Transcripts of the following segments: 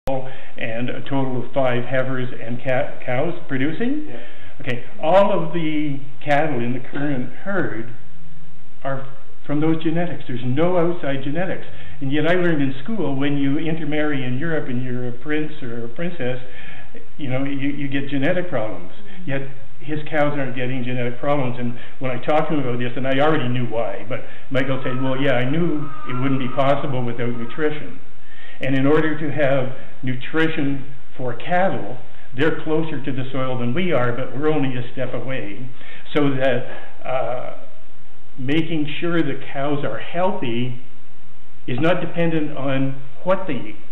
and a total of 5 heifers and cows producing. Yeah. Okay, all of the cattle in the current herd are from those genetics. There's no outside genetics. And yet I learned in school, when you intermarry in Europe and you're a prince or a princess, you know, you get genetic problems. Yet his cows aren't getting genetic problems. And when I talked to him about this, and I already knew why, but Michael said, well, yeah, I knew it wouldn't be possible without nutrition. And in order to have nutrition for cattle, they're closer to the soil than we are, but we're only a step away. So that making sure the cows are healthy is not dependent on what they eat,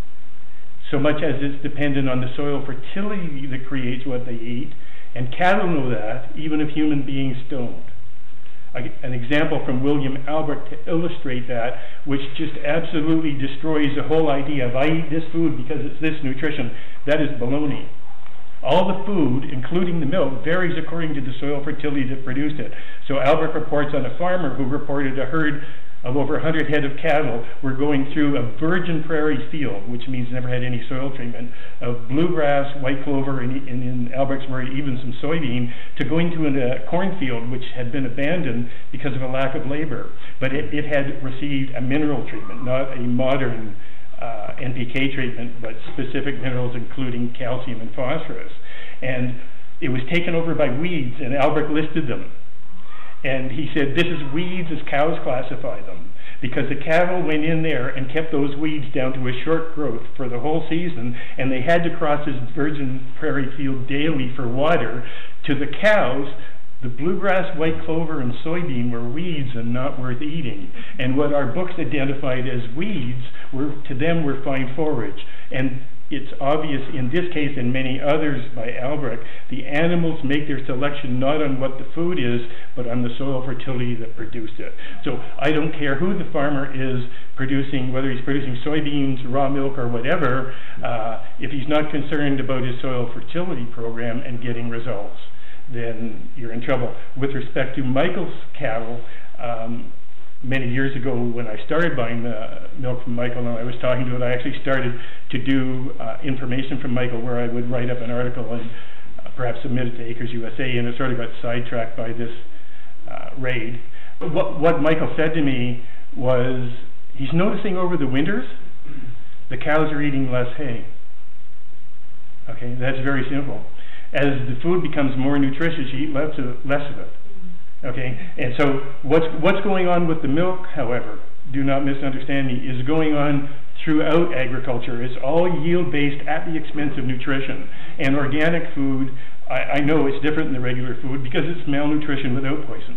so much as it's dependent on the soil fertility that creates what they eat. And cattle know that, even if human beings don't. An example from William Albert to illustrate that, which just absolutely destroys the whole idea of I eat this food because it's this nutrition. That is baloney. All the food, including the milk, varies according to the soil fertility that produced it. So Albert reports on a farmer who reported a herd of over 100 head of cattle were going through a virgin prairie field, which means never had any soil treatment, of bluegrass, white clover, and in Albert's word, even some soybean, to going to a cornfield which had been abandoned because of a lack of labor. But it had received a mineral treatment, not a modern NPK treatment, but specific minerals including calcium and phosphorus. And it was taken over by weeds, and Albert listed them. And he said, this is weeds as cows classify them, because the cattle went in there and kept those weeds down to a short growth for the whole season, and they had to cross this virgin prairie field daily for water. To the cows, the bluegrass, white clover, and soybean were weeds and not worth eating. And what our books identified as weeds, to them, were fine forage. And it's obvious in this case and many others by Albrecht, the animals make their selection not on what the food is, but on the soil fertility that produced it. So I don't care who the farmer is producing, whether he's producing soybeans, raw milk, or whatever, if he's not concerned about his soil fertility program and getting results, then you're in trouble. With respect to Michael's cattle, many years ago when I started buying the milk from Michael and I was talking to it, I actually started to do information from Michael where I would write up an article and perhaps submit it to Acres USA, and it sort of got sidetracked by this raid. What Michael said to me was he's noticing over the winters the cows are eating less hay. Okay, that's very simple. As the food becomes more nutritious, you eat less of it. Okay, and so what's going on with the milk, however, do not misunderstand me, is going on throughout agriculture. It's all yield-based at the expense of nutrition. And organic food, I know it's different than the regular food because it's malnutrition without poison.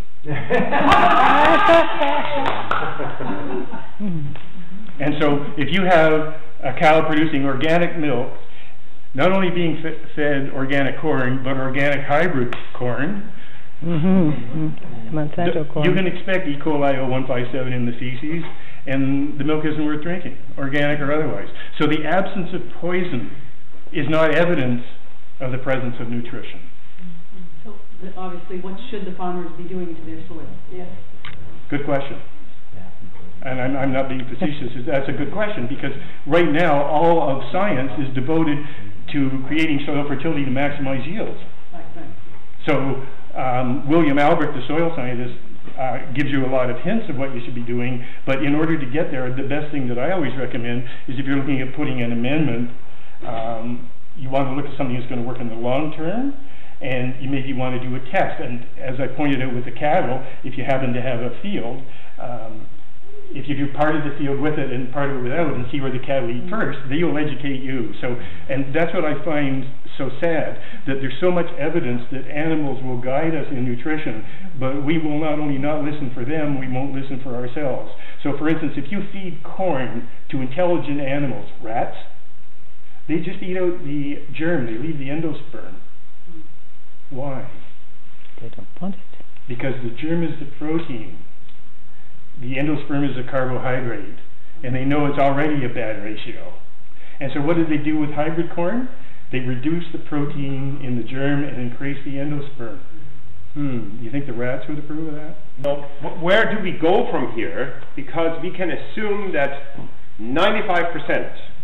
And so if you have a cow producing organic milk, not only being fed organic corn, but organic hybrid corn, Monsanto corn. You can expect E. coli 0157 in the feces, and the milk isn't worth drinking, organic or otherwise. So the absence of poison is not evidence of the presence of nutrition. So obviously, what should the farmers be doing to their soil? Yes. Good question. And I'm not being facetious. That's a good question, because right now all of science is devoted to creating soil fertility to maximize yields. So William Albert, the soil scientist, gives you a lot of hints of what you should be doing, but in order to get there, the best thing that I always recommend is if you're looking at putting an amendment, you want to look at something that's going to work in the long term, and you maybe want to do a test. And as I pointed out with the cattle, if you happen to have a field, if you do part of the field with it and part of it without and see where the cattle eat first, they will educate you. So, and that's what I find so sad, that there's so much evidence that animals will guide us in nutrition, but we will not only not listen for them, we won't listen for ourselves. So for instance, if you feed corn to intelligent animals, rats, they just eat out the germ, they leave the endosperm. Why? They don't want it. Because the germ is the protein. The endosperm is a carbohydrate, and they know it's already a bad ratio. And so what do they do with hybrid corn? They reduce the protein in the germ and increase the endosperm. Do you think the rats would approve of that? No. Where do we go from here? Because we can assume that 95%,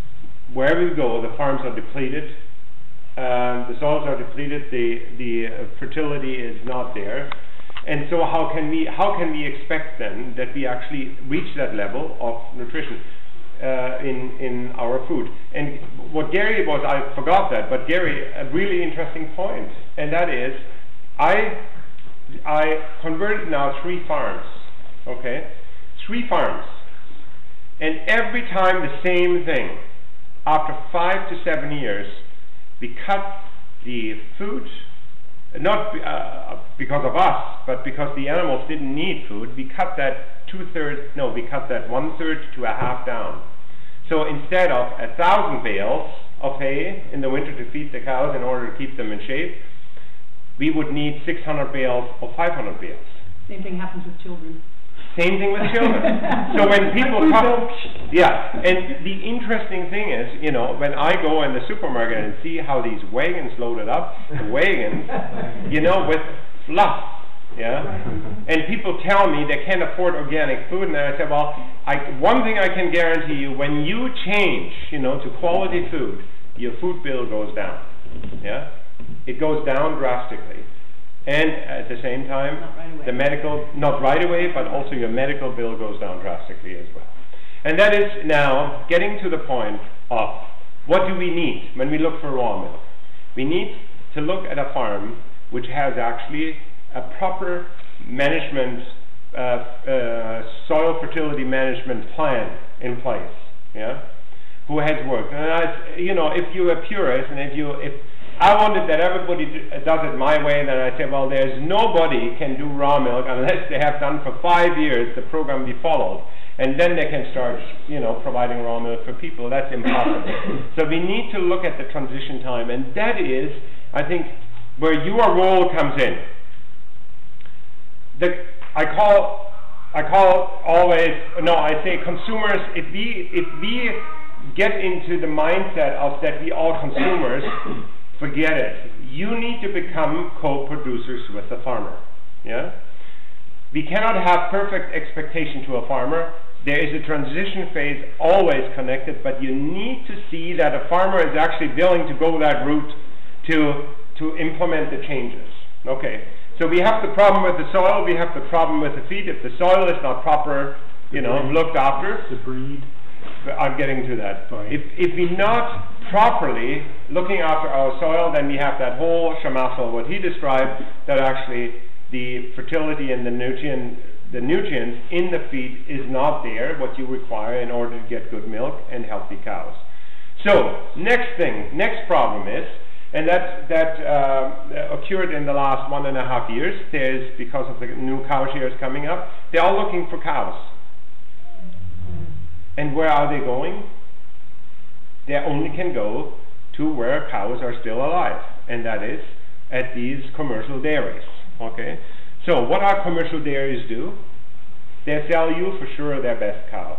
wherever you go, the farms are depleted, the soils are depleted, the fertility is not there, and so how can we expect then that we actually reach that level of nutrition in our food? And what Gary was, I forgot that, but Gary, a really interesting point, and that is, I converted now 3 farms, okay, 3 farms, and every time the same thing. After 5 to 7 years, we cut the food, not because of us, but because the animals didn't need food. We cut that we cut that 1/3 to a half down. So instead of 1,000 bales of hay in the winter to feed the cows in order to keep them in shape, we would need 600 bales or 500 bales. Same thing happens with children. Same thing with children. So when people talk, yeah, and the interesting thing is, you know, when I go in the supermarket and see how these wagons loaded up, you know, with fluff, yeah, and people tell me they can't afford organic food, and I say, well, one thing I can guarantee you, when you change, you know, to quality food, your food bill goes down, yeah, it goes down drastically. And at the same time, the medical, not right away, but also your medical bill goes down drastically as well. And that is now getting to the point of what do we need when we look for raw milk? We need to look at a farm which has actually a proper management, soil fertility management plan in place, yeah, who has worked. And you know, if you're a purist, and if I wanted that everybody does it my way, then I say, well, there's nobody can do raw milk unless they have done for 5 years the program we followed, and then they can start, you know, providing raw milk for people. That's impossible. So we need to look at the transition time, and that is, I think, where your role comes in. I say consumers. If we get into the mindset of that we are consumers. Forget it. You need to become co-producers with the farmer. Yeah? We cannot have perfect expectation to a farmer. There is a transition phase always connected, but you need to see that a farmer is actually willing to go that route to implement the changes. Okay. So we have the problem with the soil, we have the problem with the feed. If the soil is not proper, you know, looked after, the breed. I'm getting to that. If we're not properly looking after our soil, then we have that whole shamassel, what he described, that actually the fertility and the nutrients in the feed is not there, what you require in order to get good milk and healthy cows. So, next problem is, and that occurred in the last 1.5 years, there's, because of the new cow shares coming up, they're all looking for cows. And where are they going? They only can go to where cows are still alive, and that is at these commercial dairies. Okay? So what our commercial dairies do? They sell you for sure their best cow.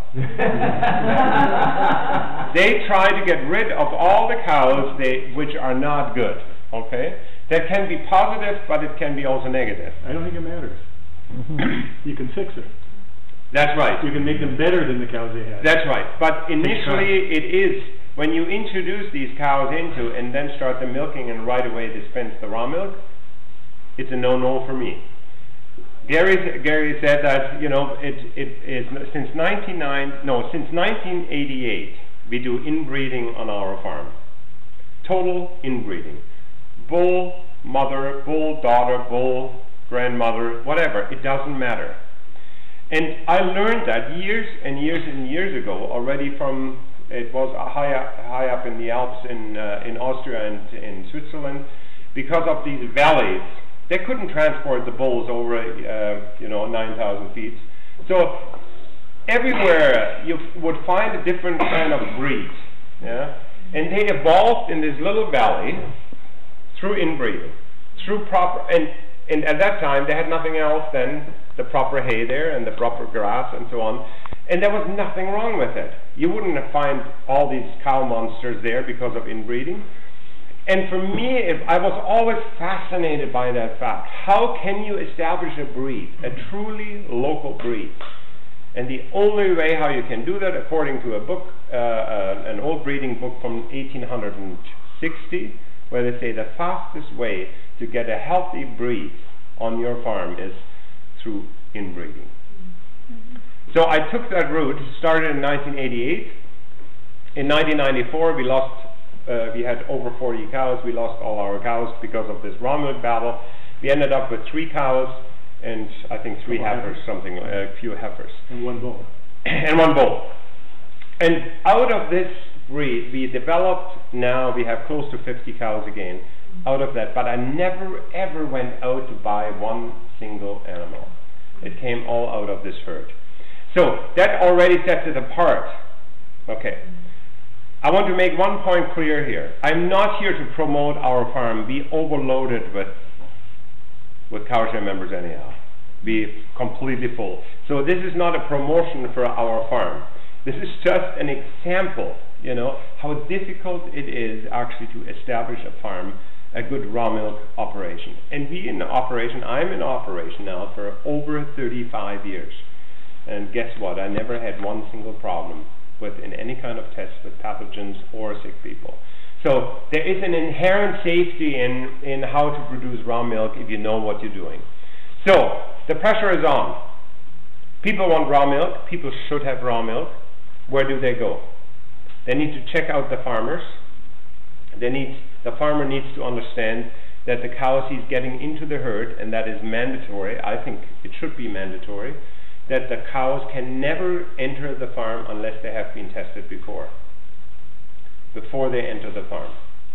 They try to get rid of all the cows which are not good. Okay? That can be positive, but it can be also negative. I don't think it matters. You can fix it. That's right. You can make them better than the cows they had. That's right. But initially it is, when you introduce these cows into and then start the milking and right away dispense the raw milk, it's a no-no for me. Gary said that, you know, it is since 1988 we do inbreeding on our farm. Total inbreeding. Bull mother, bull daughter, bull grandmother, whatever, it doesn't matter. And I learned that years and years and years ago already from, it was high up in the Alps in Austria and in Switzerland, because of these valleys. They couldn't transport the bulls over, 9,000 feet. So everywhere you would find a different kind of breed. Yeah? And they evolved in this little valley through inbreeding, through proper, and at that time they had nothing else than the proper hay there and the proper grass and so on. And there was nothing wrong with it. You wouldn't find all these cow monsters there because of inbreeding. And for me, I was always fascinated by that fact. How can you establish a breed, a truly local breed, And the only way how you can do that, according to a book, an old breeding book from 1860, where they say the fastest way to get a healthy breed on your farm is through inbreeding. So I took that route, started in 1988. In 1994 we lost, we had over 40 cows, we lost all our cows because of this raw milk battle. We ended up with 3 cows and I think 3 heifers, something, a few heifers. And 1 bull. And 1 bull. And out of this breed we developed, now we have close to 50 cows again out of that, but I never ever went out to buy one single animal. It came all out of this herd. So that already sets it apart. Okay. I want to make one point clear here. I'm not here to promote our farm be overloaded with cowshare members anyhow. Be completely full. So this is not a promotion for our farm. This is just an example, you know, how difficult it is actually to establish a farm, a good raw milk operation. And I'm in operation now for over 35 years. And guess what? I never had one single problem in any kind of test with pathogens or sick people. So there is an inherent safety in how to produce raw milk if you know what you're doing. So the pressure is on. People want raw milk. People should have raw milk. Where do they go? They need to check out the farmers. The farmer needs to understand that the cows he's getting into the herd, and that is mandatory. I think it should be mandatory, that the cows can never enter the farm unless they have been tested before they enter the farm.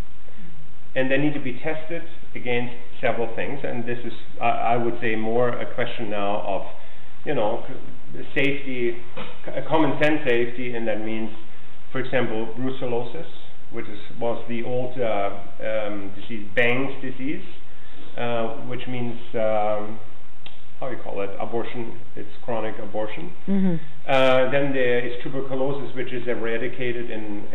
And they need to be tested against several things, and this is, I would say, more a question now of, you know, safety, common sense safety, and that means, for example, brucellosis, which was the old disease, Bang's disease, which means how you call it, abortion, it's chronic abortion. Then there is tuberculosis, which is eradicated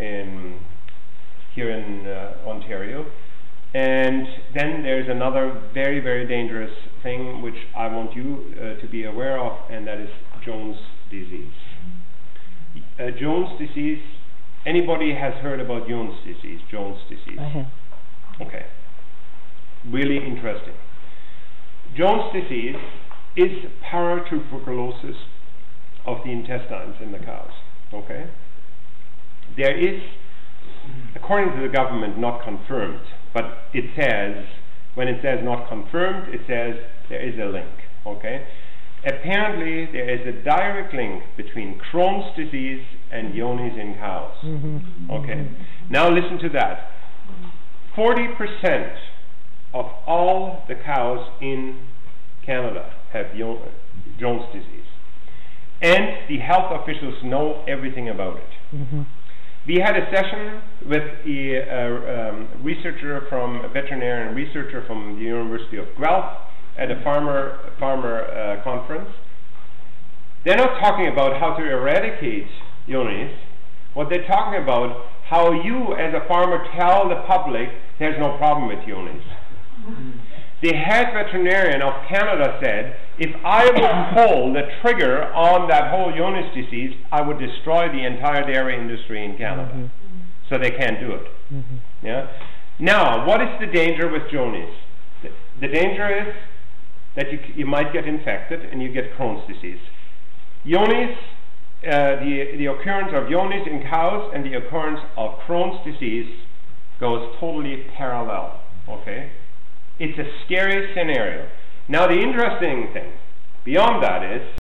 here in Ontario. And then there's another very, very dangerous thing which I want you to be aware of, and that is Jones disease. Jones disease, anybody has heard about Jones disease? Jones disease. Okay. Really interesting. Jones disease is paratuberculosis of the intestines in the cows. Okay? There is, according to the government, not confirmed, but it says, when it says not confirmed, it says there is a link. Okay? Apparently there is a direct link between Crohn's disease and Johne's in cows. Okay? Now listen to that. 40% of all the cows in Canada have Jones disease. And the health officials know everything about it. We had a session with a veterinarian researcher from the University of Guelph at a farmer conference. They're not talking about how to eradicate Johne's. What they're talking about, how you as a farmer tell the public there's no problem with Johne's. The head veterinarian of Canada said, if I would pull the trigger on that whole Johne's disease, I would destroy the entire dairy industry in Canada. So they can't do it. Yeah. Now, what is the danger with Johne's? The danger is that you might get infected and you get Crohn's disease. Johne's, the occurrence of Johne's in cows and the occurrence of Crohn's disease goes totally parallel. Okay? It's a scary scenario. Now the interesting thing beyond that is